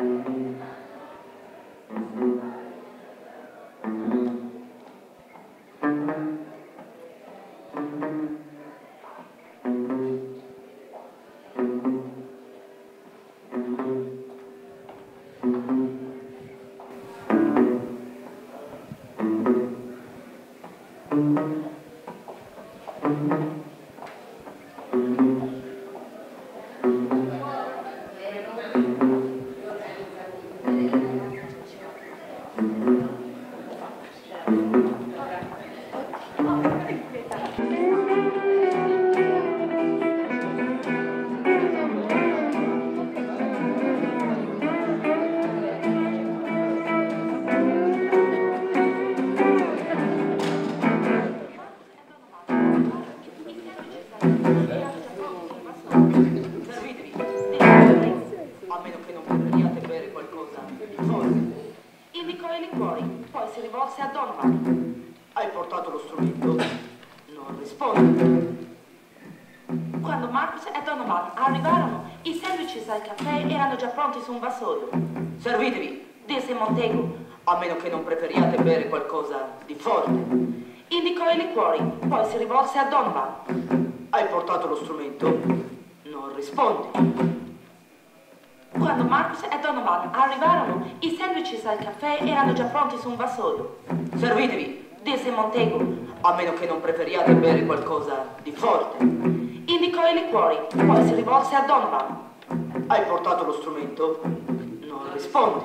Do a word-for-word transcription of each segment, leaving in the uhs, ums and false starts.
Su un vassoio. Servitevi, disse Montego, a meno che non preferiate bere qualcosa di forte. Indicò i liquori, poi si rivolse a Donovan. Hai portato lo strumento? Non rispondi. Quando Marcus e Donovan arrivarono, i sandwiches al caffè erano già pronti su un vassoio. Servitevi, disse Montego, a meno che non preferiate bere qualcosa di forte. Indicò i liquori, poi si rivolse a Donovan. Hai portato lo strumento? Non rispondi.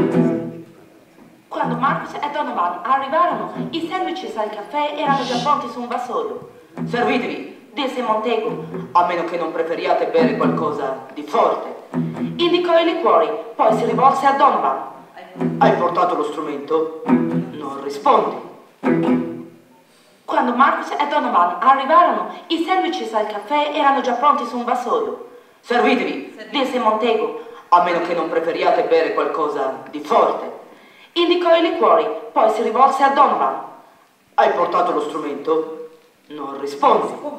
Quando Marcus e Donovan arrivarono, i sandwiches al caffè erano già pronti su un vassoio. Servitevi, disse Montego, a meno che non preferiate bere qualcosa di forte. Indicò i liquori, poi si rivolse a Donovan. Hai portato lo strumento? Non rispondi. Quando Marcus e Donovan arrivarono, i sandwiches al caffè erano già pronti su un vassoio. Servitevi, disse Montego, a meno che non preferiate bere qualcosa di forte. Indicò i liquori, poi si rivolse a Donovan. Hai portato lo strumento? Non rispondi.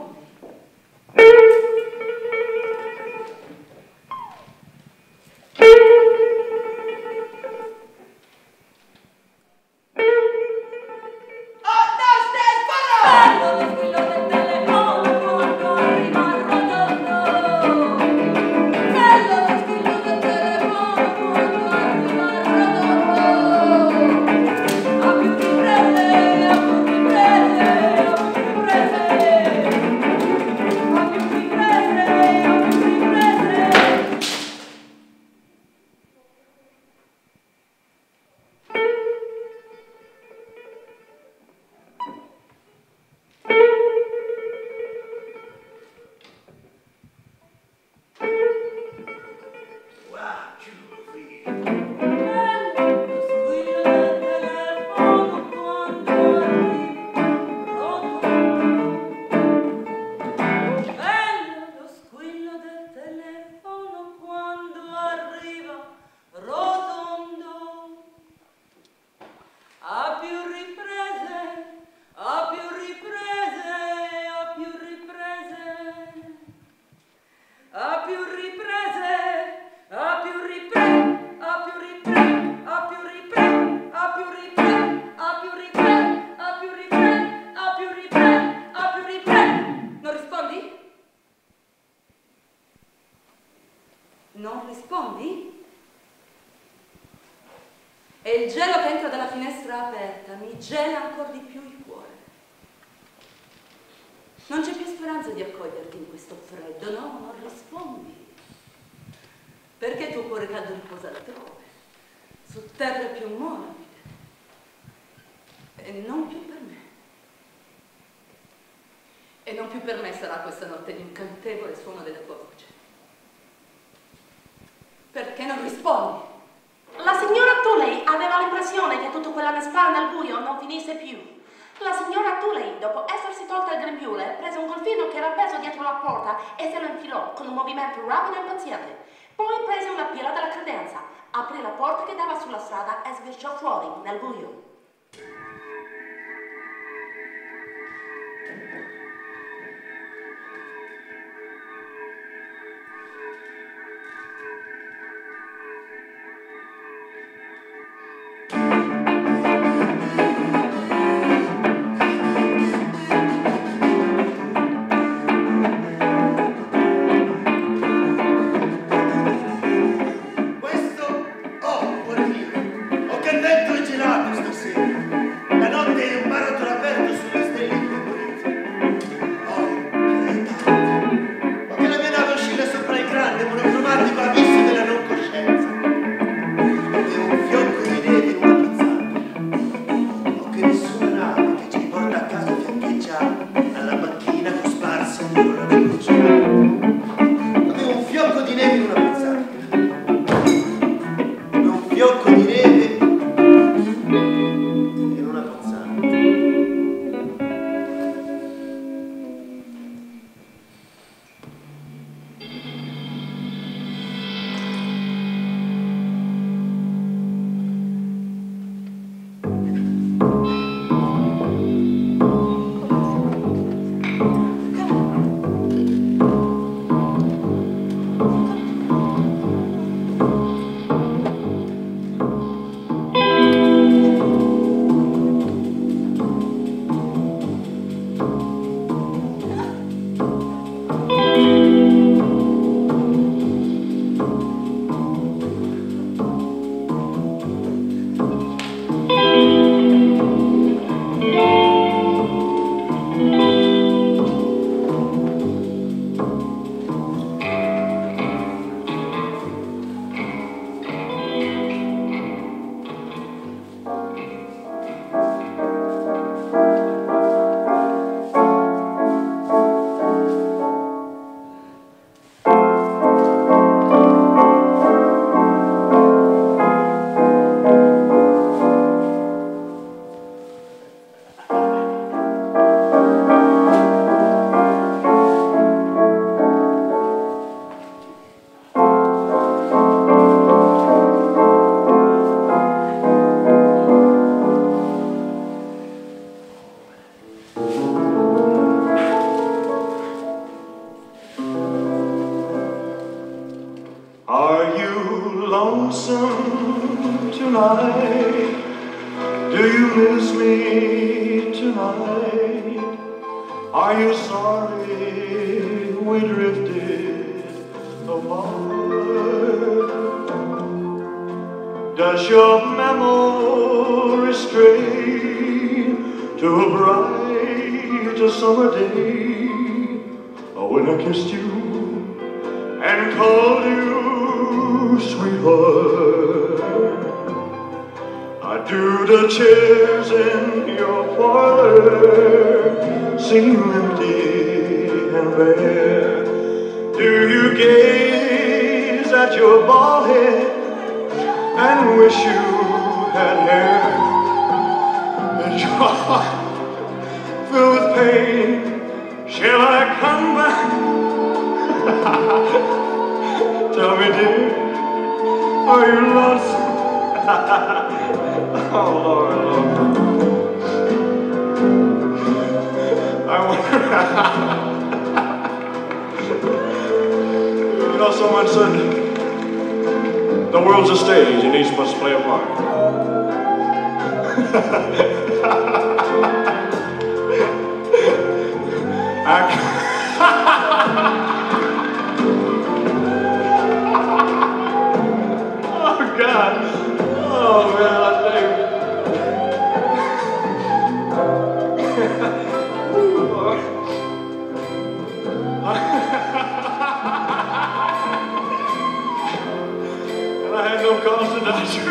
Non rispondi? E il gelo che entra dalla finestra aperta mi gela ancora di più il cuore. Non c'è più speranza di accoglierti in questo freddo, no? Non rispondi. Perché il tuo cuore caldo riposa altrove, su terre più morbide, e non più per me. E non più per me sarà questa notte l'incantevole suono della tua voce. Perché non rispondi? La signora Tuley aveva l'impressione che tutto quell'anespare nel buio non finisse più. La signora Tuley, dopo essersi tolta il grembiule, prese un golfino che era appeso dietro la porta e se lo infilò con un movimento rapido e impaziente. Poi prese una pila della credenza, aprì la porta che dava sulla strada e sbirciò fuori nel buio. Avevo un fiocco di neve in una pozzanghera. Come un fiocco di neve in una pozzanghera. lonesome tonight? Do you miss me tonight? Are you sorry we drifted apart? Does your memory stray to a bright summer day when I kissed you and called you sweetheart? Do the chairs in your parlor seem empty and bare? Do you gaze at your bald head and wish you had hair? Is your heart filled with pain? Shall I come back? Tell me, dear, are you lost? Oh, Lord, Lord. I wonder. You know, someone said, the world's a stage and each must play a part. I Oh, God. Oh, man, I tell you. And I had no cause to doubt you.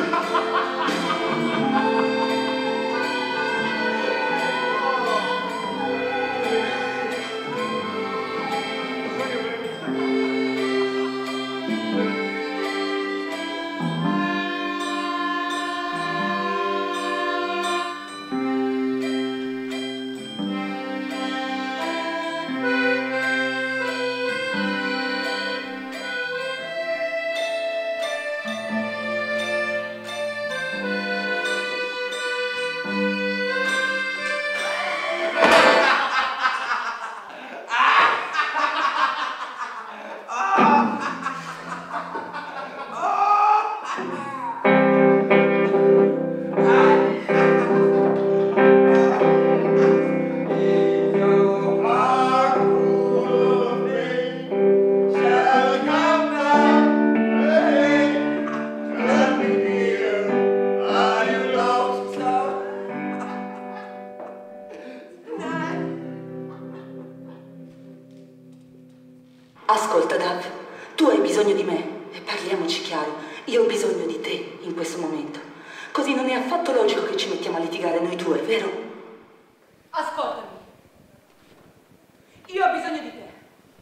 Ascolta, Dav, tu hai bisogno di me e parliamoci chiaro, io ho bisogno di te in questo momento. Così non è affatto logico che ci mettiamo a litigare noi due, vero? Ascoltami, io ho bisogno di te.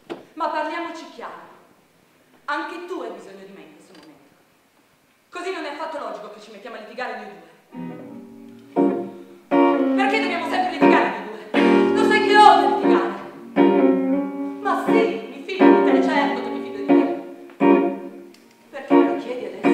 Parliamoci chiaro. Anche tu hai bisogno di me in questo momento. Così non è affatto logico che ci mettiamo a litigare noi due. Perché dobbiamo sempre litigare noi due? Lo sai che odio litigare. Ma sì, mi fido di te, certo che mi fido di te. Perché me lo chiedi adesso?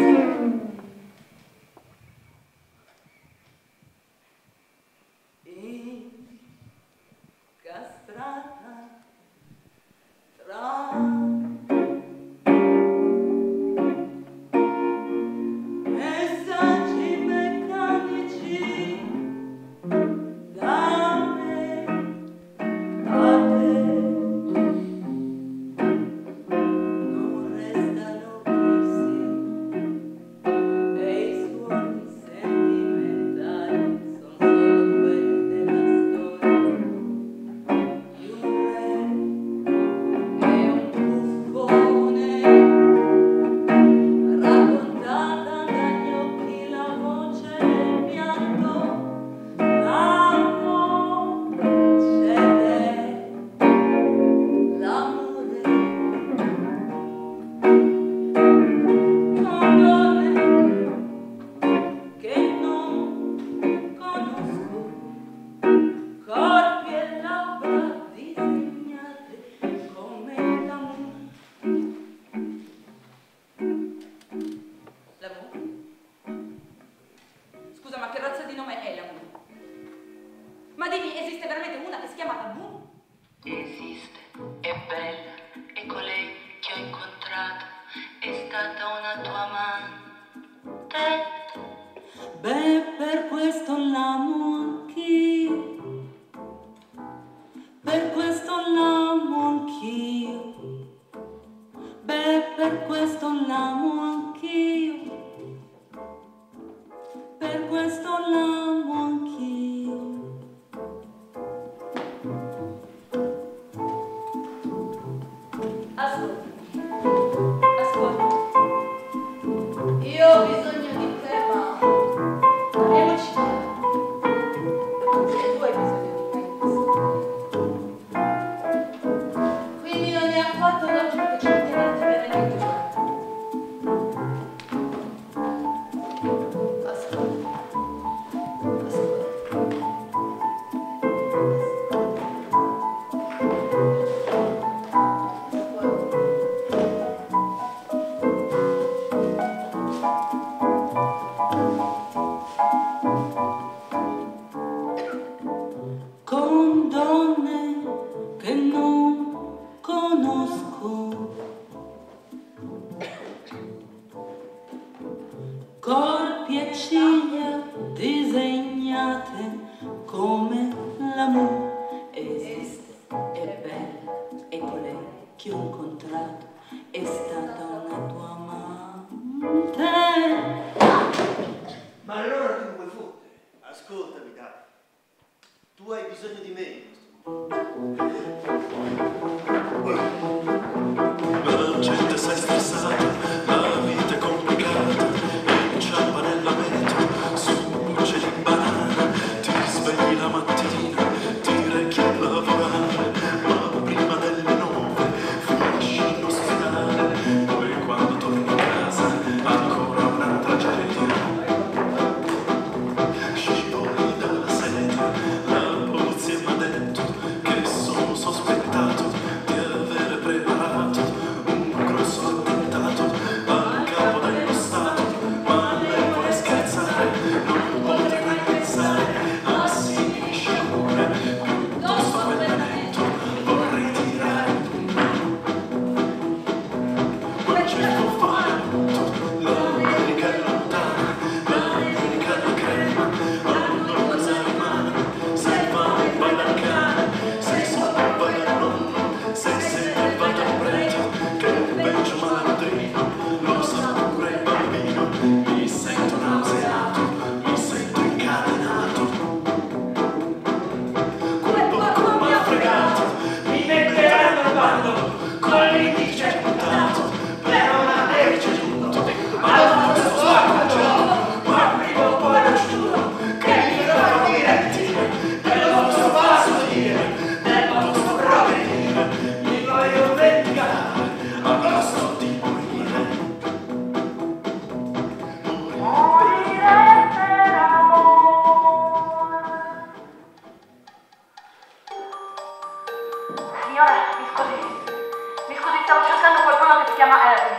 Incastrata tra messaggi meccanici da me a te, non restano fissi e i suoni sentimentali sono solo quelli della storia di un re e un buffone, raccontata dagli occhi la voce del pianto, l'amore cede, l'amore con donne che non conosco, corpi e labbra disegnate come l'amore. L'amore? Scusa, ma che razza di nome è l'amore? Ma dimmi, esiste veramente una che si chiama l'amore? Esiste, è bella, e colei che ho incontrato è stata una tua amante. Beh, per questo l'amo anch'io, per questo l'amo anch'io, beh, per questo l'amo anch'io, per questo l'amo anch'io. Ascolta, ascolta, io ho bisogno di te, ma parliamoci chiaro. Se tu hai bisogno di me in questo momento, quindi non è affatto logico che ci mettiamo a litigare noi due. Ascolta, ascolta. Con donne che non conosco, corpi e ciglia disegnate come l'amore. Esiste, è bella, e colei che ho incontrato è stata una tua amante. Ma allora tu vuoi fottere? Ascoltami, dai. Tu hai bisogno di me in questo momento. La gente sei stressata, la vita è complicata, inciampa nella metro, su un bucce di banana, ti svegli la mattina, ti rechi a lavorare, ma prima delle nove finisci in ospedale, poi quando torni a casa ancora una tragedia. Scivoli dalla sedia, la polizia m'ha detto che sono sospettato scusi, stavo cercando qualcuno che si chiama Harry.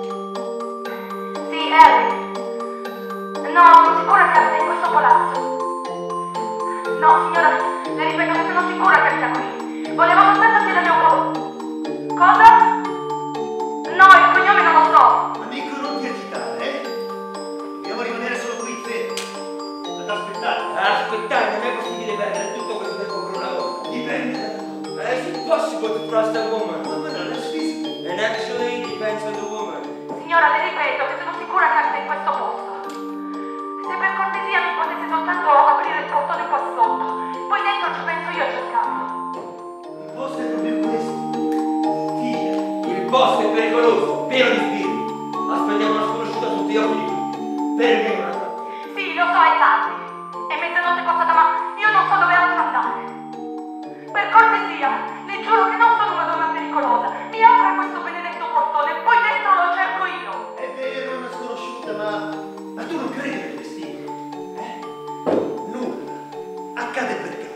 Sì, Harry. No, sono sicura che abita in questo palazzo. No, signora, le ripeto che sono sicura che abita qui. Volevo soltanto chiederle un po'. Cosa? No, il cognome non lo so. Amico, non ti agitare, eh? Dobbiamo rimanere solo qui, fermi. Ad aspettare. Aspettare, non è possibile perdere tutto questo tempo per una volta. Dipende. It's impossible to trust a woman. Woman, let's face it. And actually, it depends on the woman. Signora, le ripeto che sono sicura che abita in questo posto. Se per cortesia mi potesse soltanto aprire il portone qua sotto, poi dentro ci penso io a cercarlo. Il posto è proprio questo. Figlia. Il posto è pericoloso, pieno di spiriti. Aspettiamo una sconosciuta sotto gli occhi di tutti. Perché una? Sì, lo so, è tardi. È mezzanotte passata, ma io non so dove altro andare. Per cortesia, le giuro che non sono una donna pericolosa. Mi apra questo benedetto portone e poi dentro lo cerco io. È vero, è una sconosciuta, ma... Ma tu non credi nel destino? Eh? Nulla. Accade per caso.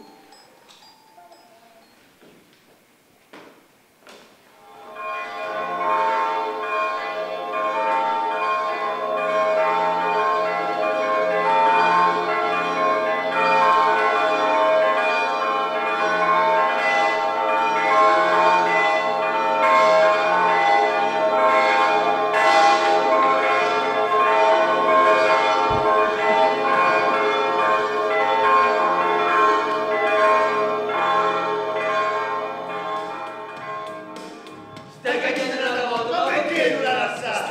Stai cagando la moto, Ma perché non la lasciare?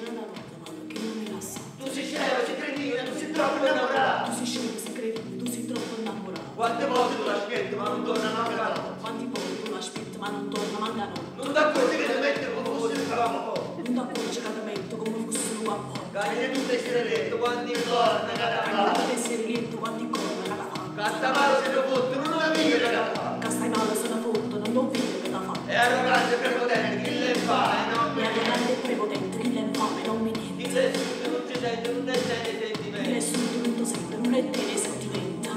Tu sei scemo, sei cretino, tu sei troppo innamorato. Tu sei scemo, sei cretino, tu sei troppo innamorato. Quante volte tu l'aspetti, ma non torna manca la notte. Quanti volte tu l'aspetti ma non torna manca no. Non ti accorgi che ti mette come fosse un capo. Non ti accorgi che ti metto come fosse un uomo. Cagli tu stai serretto, quanti torna cada Quando fa. ti essere lietto, quanti corna cada fa. Casta male se ne fotte, non la mica cada fa. Castai male se ne fotte, non ho visto che ti fa. È arrogante e prepotente, chi le fa e non Mi mi arrogante e prepotente, chi le infame non mi niente. Chi sei subito non ti sente, non ne sente i Chi sentimenti. nessuno non ti sente, non è te nei sentimenti.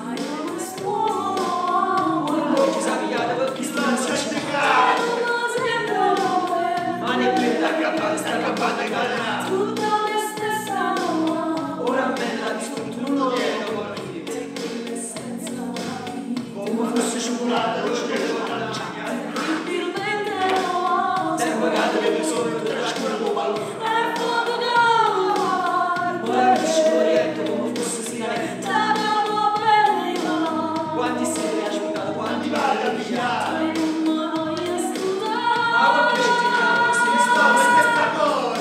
Voi Ci sa pigliato per chi sta cercare. mani e piedi. Sta cappando, sta cappando in galera. Ora a me la distrutto, non lo chiedo con i figli. Come fosse sciocolato, non c'è sciocolato. Stai pagato che mi sono in trascurato un ballo. Ora mi ci oriento come fosse sigaretta. Quanti seri hai aspettato, quanti Vale a pigliare. Ma perché ci tiriamo, si Sto sta per spettatori.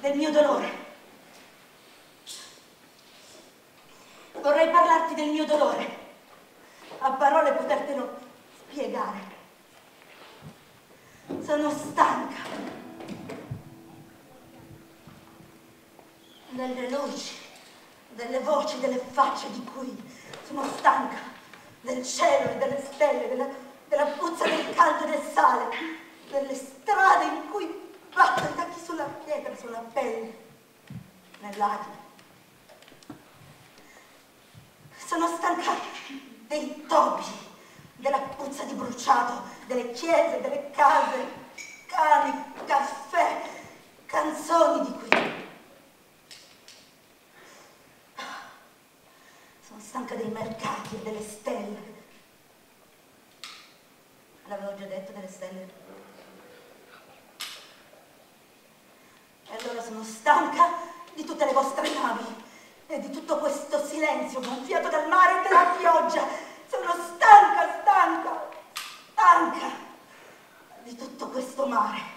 del mio dolore. Vorrei parlarti del mio dolore, a parole potertelo spiegare. Sono stanca delle luci, delle voci, delle facce di cui sono stanca, del cielo e delle stelle, della, della puzza del caldo e del sale, delle strade in cui battono i tacchi sulla pietra, sulla pelle, nell'aria. Sono stanca dei topi, della puzza di bruciato, delle chiese, delle case, cani, caffè, canzoni di cui... Sono stanca dei mercati e delle stelle. L'avevo già detto delle stelle. E allora sono stanca di tutte le vostre navi e di tutto questo silenzio gonfiato dal mare e dalla pioggia. Sono stanca, stanca, stanca di tutto questo mare.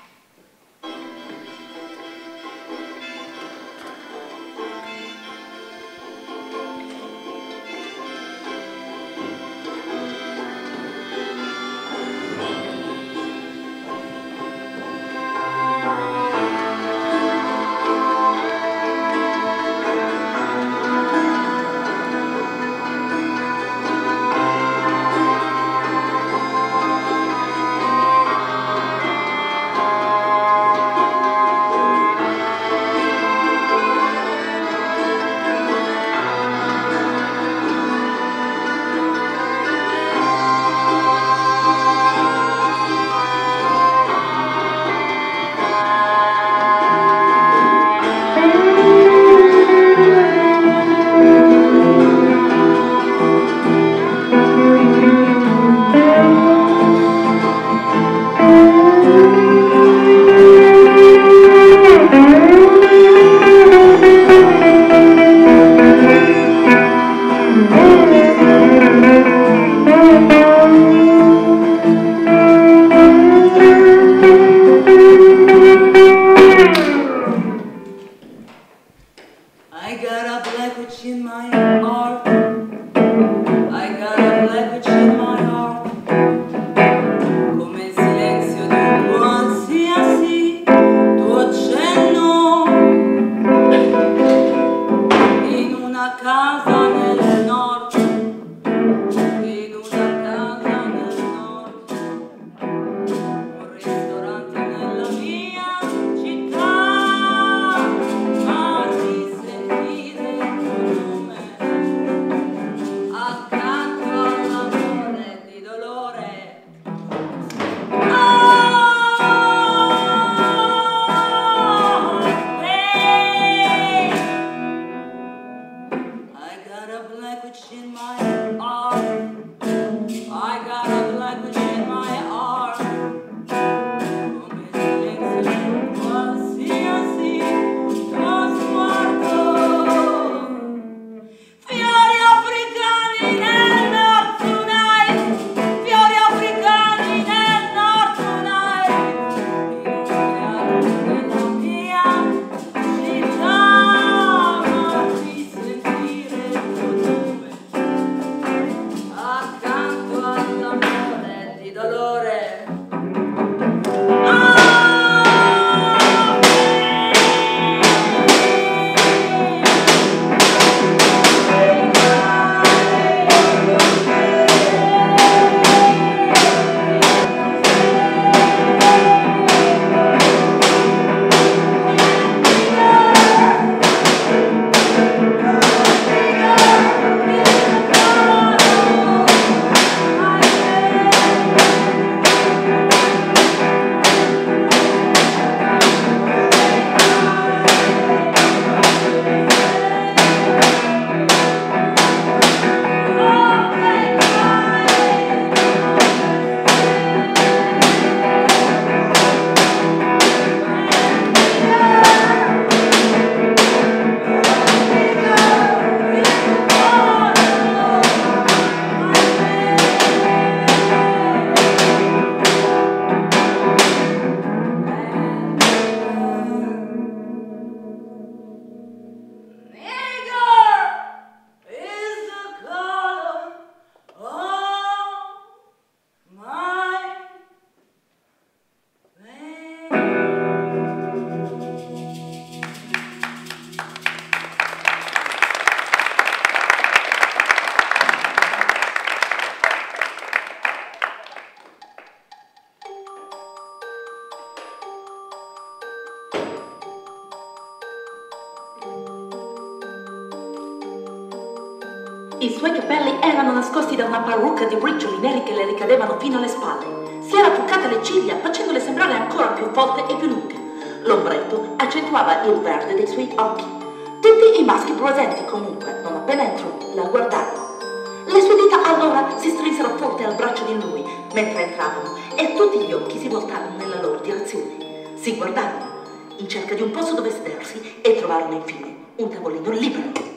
I suoi capelli erano nascosti da una parrucca di bricioli neri che le ricadevano fino alle spalle. Si era truccate le ciglia facendole sembrare ancora più forti e più lunghe. L'ombretto accentuava il verde dei suoi occhi. Tutti i maschi presenti, comunque, non appena entrò, la guardarono. Le sue dita allora si strinsero forte al braccio di lui mentre entravano e tutti gli occhi si voltarono nella loro direzione. Si guardarono in cerca di un posto dove sedersi e trovarono infine un tavolino libero.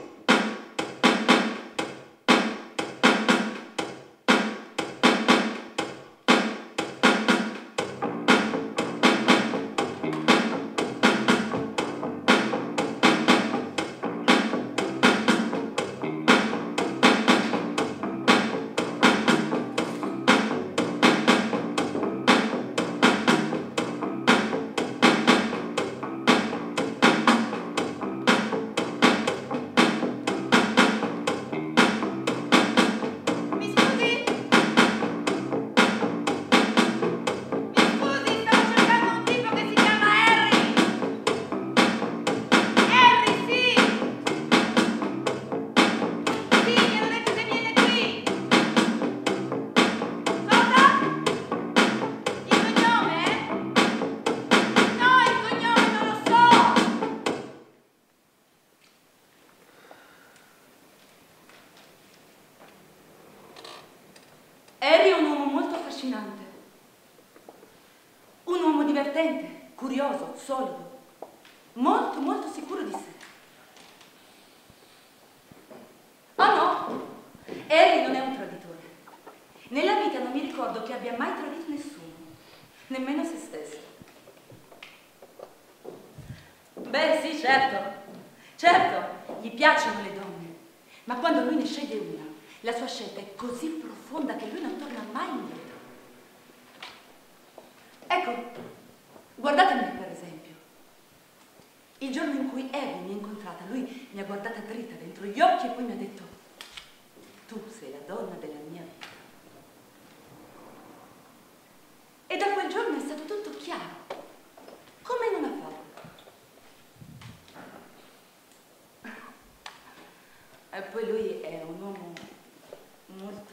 Harry è un uomo molto affascinante. Un uomo divertente, curioso, solido, molto, molto sicuro di sé. Oh no, Harry non è un traditore. Nella vita non mi ricordo che abbia mai tradito nessuno, nemmeno se stesso. Beh, sì, certo, certo, gli piacciono le donne, ma quando lui ne sceglie una, la sua scelta è così profonda che lui non torna mai indietro. Ecco, guardatemi per esempio. Il giorno in cui Harry mi ha incontrata, lui mi ha guardata dritta dentro gli occhi e poi mi ha detto: tu sei la donna della mia vita. E da quel giorno è stato tutto chiaro, come in una favola. E poi lui è un uomo molto...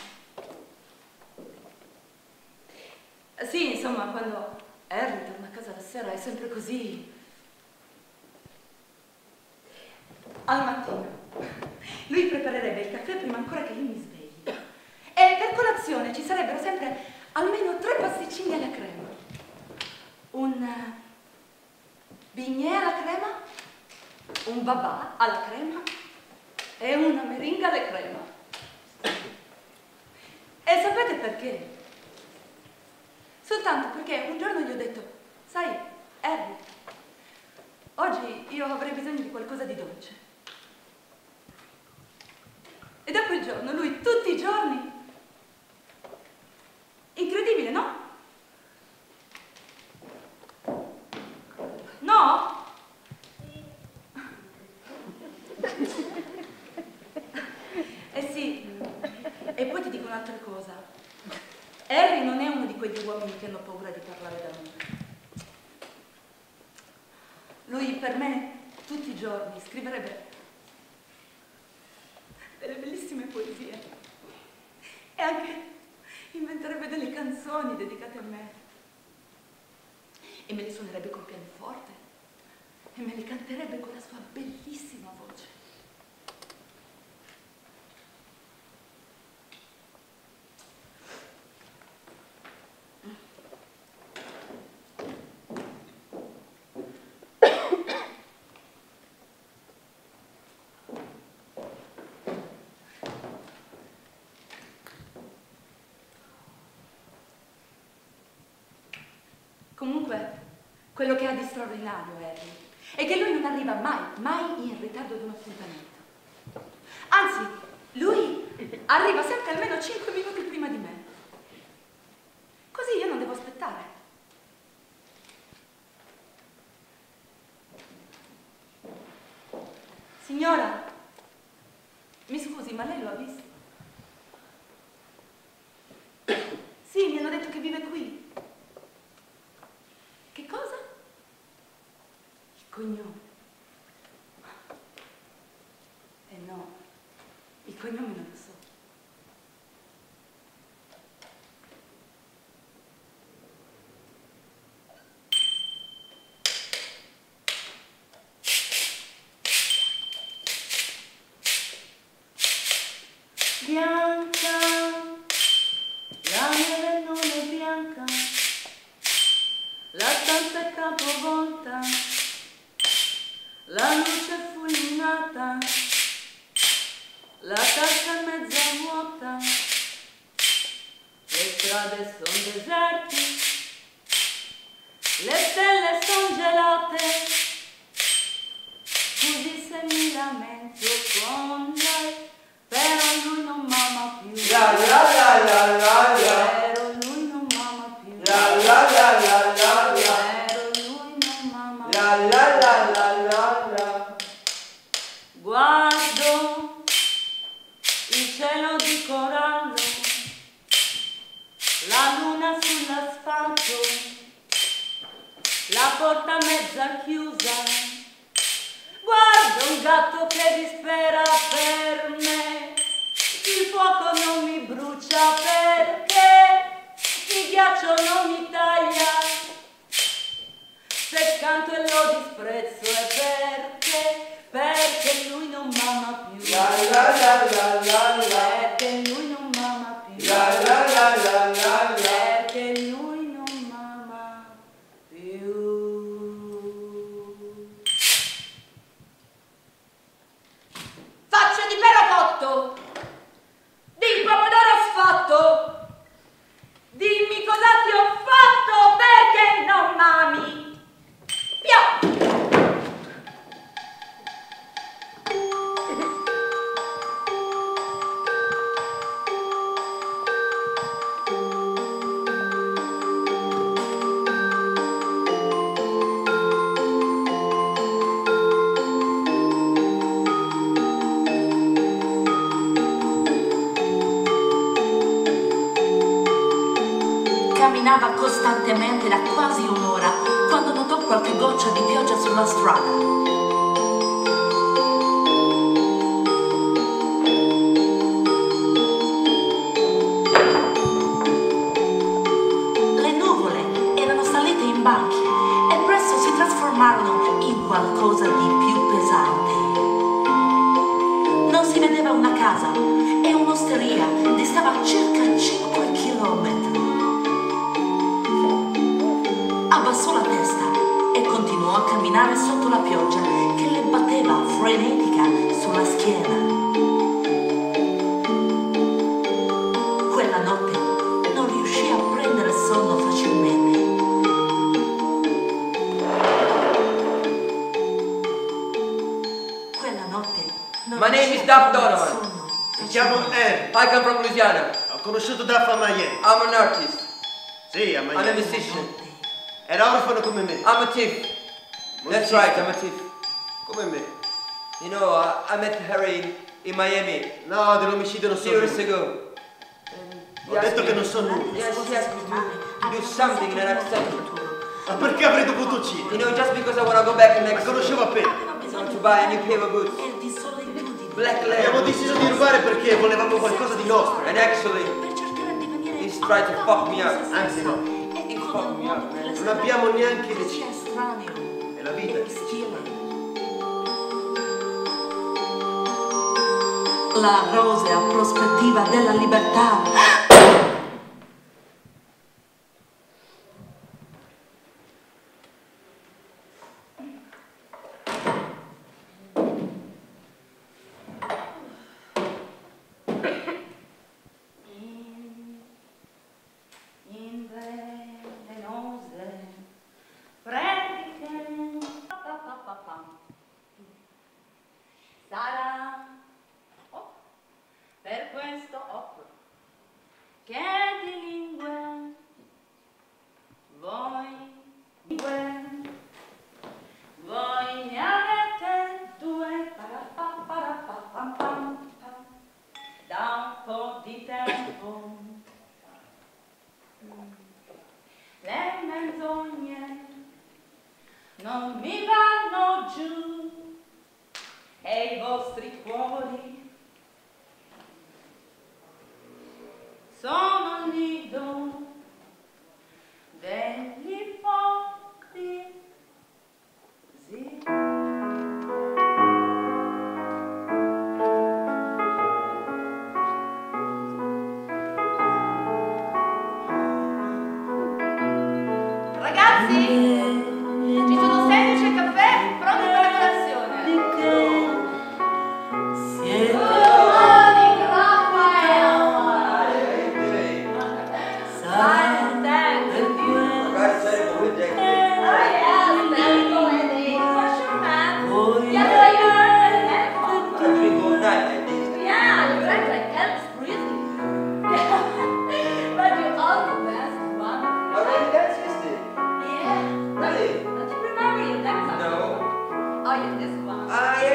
Sì, insomma, quando Harry torna a casa la sera è sempre così. Al mattino lui preparerebbe il caffè prima ancora che io mi svegli. E per colazione ci sarebbero sempre almeno tre pasticcini alla crema. Un bignè alla crema, un babà alla crema e una meringa alla crema. E sapete perché? Soltanto perché un giorno gli ho detto: sai, Harry, oggi io avrei bisogno di qualcosa di dolce. E da quel giorno lui tutti i giorni... Incredibile, no? No? Eh sì, e poi ti dico un'altra cosa. Harry non è uno di quegli uomini che hanno paura di parlare d'amore. Lui per me tutti i giorni scriverebbe delle bellissime poesie e anche inventerebbe delle canzoni dedicate a me e me le suonerebbe col pianoforte e me le canterebbe con la sua bellissima voce. Comunque, quello che ha di straordinario, Harry, è che lui non arriva mai, mai in ritardo ad un appuntamento. Anzi, lui arriva sempre almeno cinque minuti prima di me. Così io non devo aspettare. Signora, mi scusi, ma lei lo ha visto? Sì, mi hanno detto che vive qui. Che cosa? Il cognome. Eh no, il cognome non lo so. Bianca, la neve non è bianca, la stanza è capovolta, la luce è fulminata, la tasca è mezza vuota, le strade son deserti, le stelle son gelate, scusi se mi lamento con lei, però lui non m'ama più. La la la la la la. Però lui non m'ama più. La la la la la la. Però lui non m'ama più. La la la la la la. Guardo il cielo di corallo, la luna sull'asfalto, la porta mezza chiusa. Guardo un gatto che dispera per me, il fuoco non mi brucia perché il ghiaccio non mi taglia, se canto e lo disprezzo è perché, perché lui non m'ama più. La la la la la la. Perché lui non m'ama più. La la la la la la. Perché lui non m'ama più. Faccia di pero cotto, di pomodoro sfatto, dimmi cosa ti ho fatto perché non m'ami più. Camminava costantemente da quasi un'ora quando notò qualche goccia di pioggia sulla strada. Le nuvole erano salite in banchi e presto si trasformarono in qualcosa di più pesante. Non si vedeva una casa e un'osteria distava circa cinque chilometri. Abbassò la testa e continuò a camminare sotto la pioggia che le batteva frenetica sulla schiena. Quella notte non riuscì a prendere sonno facilmente. Quella notte non My name riuscì is a Duff prendere Donovan. sonno Mi chiamo facilmente. Ed. I come from Louisiana. Ho conosciuto Daffa Maien. I'm an artist. Sì, a I'm a Miami. musician. Era orfano come me. I'm a thief. That's Musicista. right, I'm a thief. Come me. You know, I, I met Harry in, in Miami No, dell'omicidio non so years nulla. ago. And he Ho asked detto me- che non so nulla. Yes, he asked me to, to do something and I accepted. Ma perché avrei dovuto You uccidere? know, just because I want to go back in La Mexico. conoscevo appena. You know, to buy a new pair of boots. E di solitudine. Black Abbiamo leather. deciso di rubare perché volevamo qualcosa di nostro. And actually, Per cercare di venire he's tried to fuck me up. Anzi no, e He con fucked un me modo up, che man. le non abbiamo neanche che sia deciso. estraneo È la vita e che stile. La rosea prospettiva della libertà. In velenose prediche, pa, pa, pa, pa, pa. Sarà oh, per questo opera che di lingue voi lingue voi ne avete due para, pa, para, pa, pam, pam, pam, da un po' di tempo. Le menzogne non mi vanno giù e i vostri cuori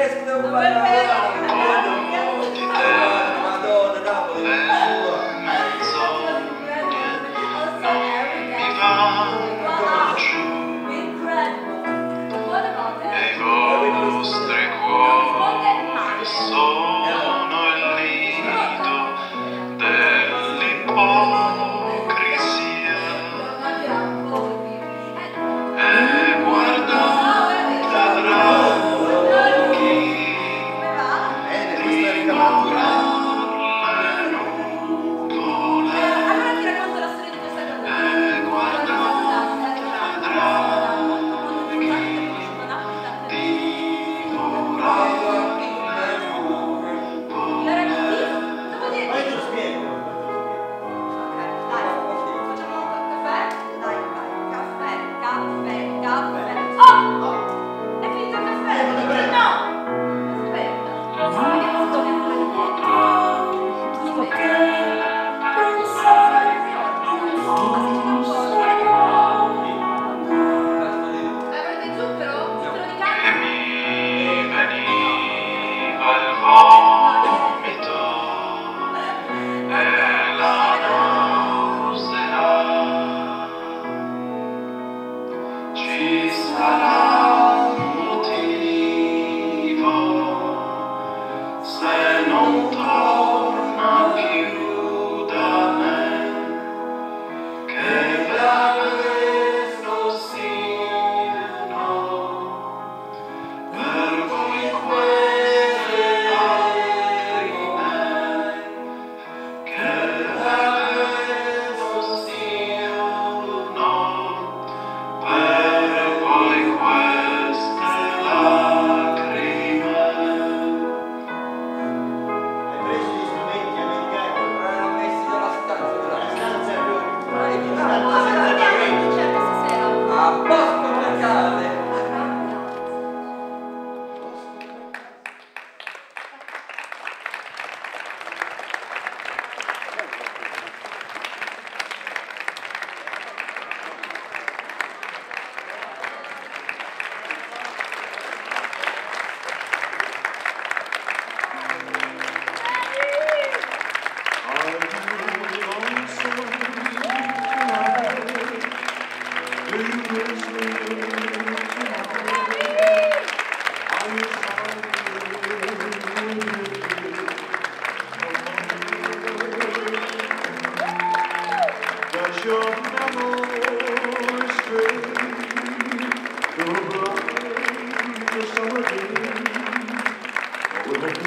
With